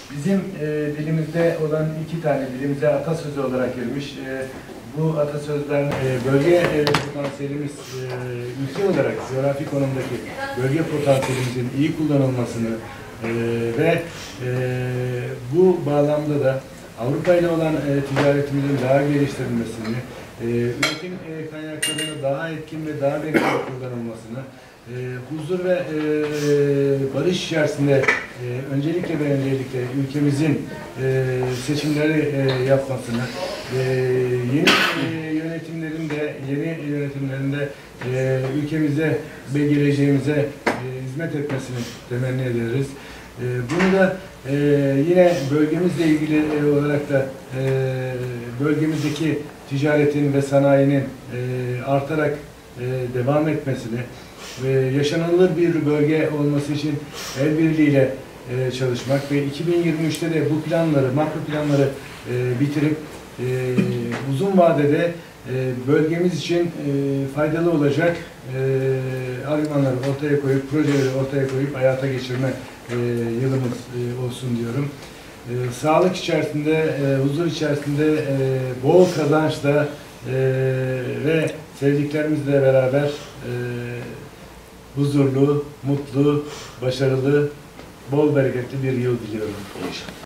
Bizim dilimizde olan iki tane dilimize atasözü olarak girmiş. Bu atasözler bölge potansiyelimiz ülke olarak coğrafi konumdaki bölge potansiyelimizin iyi kullanılmasını ve bu bağlamda da Avrupa ile olan ticaretimizin daha geliştirilmesini, üretim kaynaklarının daha etkin ve daha verimli kullanılmasını, huzur ve barış içerisinde öncelikle ülkemizin seçimleri yapmasını, yeni yönetimlerinde ülkemize ve geleceğimize hizmet etmesini temenni ederiz. Bunu da yine bölgemizle ilgili olarak da bölgemizdeki ticaretin ve sanayinin artarak devam etmesini ve yaşanılır bir bölge olması için el birliğiyle çalışmak ve 2023'te de bu planları, makro planları bitirip uzun vadede bölgemiz için faydalı olacak argümanları ortaya koyup, projeleri ortaya koyup hayata geçirme yılımız olsun diyorum. Sağlık içerisinde, huzur içerisinde, bol kazançla ve sevdiklerimizle beraber huzurlu, mutlu, başarılı, bol bereketli bir yıl diliyorum.